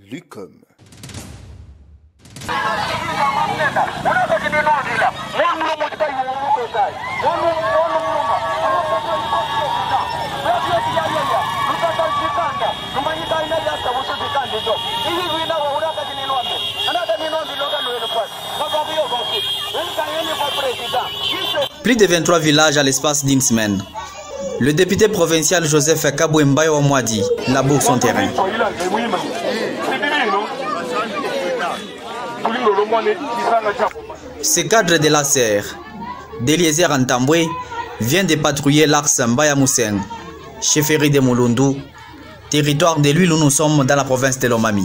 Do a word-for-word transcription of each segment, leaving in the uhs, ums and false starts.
Lucom. Plus de vingt-trois villages à l'espace d'une semaine. Le député provincial Joseph Kabouembaye Ouamouadi laboure son terrain. Ce cadre de la serre d'Eliezer Antambwe vient de patrouiller l'axe Mbaya Mousseng, chefferie de Moulundu, territoire de l'île où nous sommes dans la province de Lomami.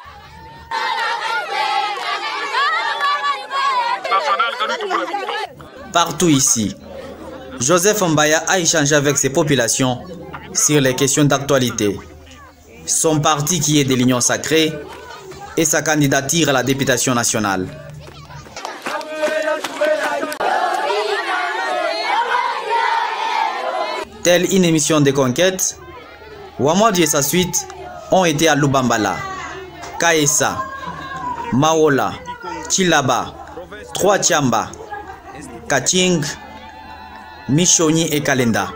Partout ici, Joseph Mbaya a échangé avec ses populations sur les questions d'actualité, son parti qui est de l'Union sacrée et sa candidature à la députation nationale. Telle une émission de conquête, Ouamouadi et sa suite ont été à Lubambala, Kaessa, Maola, Chilaba, Trois Tchamba, Kaching, Michoni et Kalenda.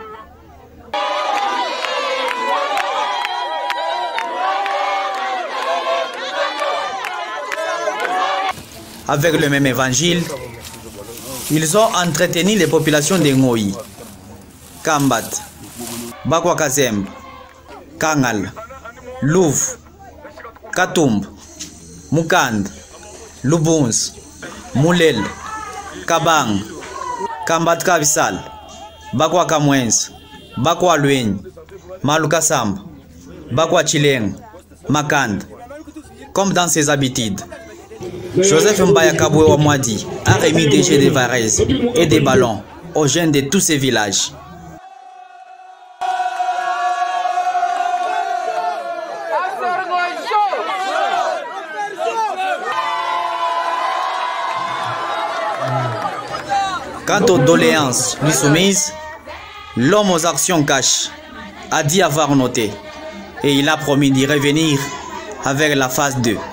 Avec le même évangile, ils ont entretenu les populations de Ngoï, Kambat, Bakwakazem, Kangal, Louv, Katumb, Mukand, Lubuns, Moulel, Kabang, Kambat Kavisal, Bakwa Kamwens, Bakwa Lueng, Malukasamb, Bakwa Chileng, Makand. Comme dans ses habitudes, Joseph Mbaya Kaboué Ouamouadi a remis des jets de varèses et des ballons aux jeunes de tous ces villages. Quant aux doléances lui soumises, l'homme aux actions cash a dit avoir noté et il a promis d'y revenir avec la phase deux.